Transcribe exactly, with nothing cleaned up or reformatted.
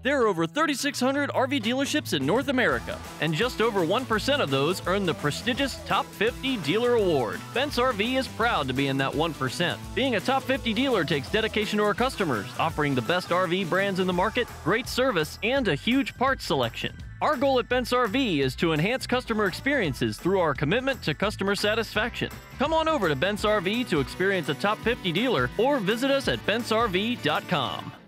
There are over thirty-six hundred R V dealerships in North America, and just over one percent of those earn the prestigious Top fifty Dealer Award. Bent's R V is proud to be in that one percent. Being a Top fifty dealer takes dedication to our customers, offering the best R V brands in the market, great service, and a huge parts selection. Our goal at Bent's R V is to enhance customer experiences through our commitment to customer satisfaction. Come on over to Bent's R V to experience a Top fifty dealer or visit us at Bent's R V dot com.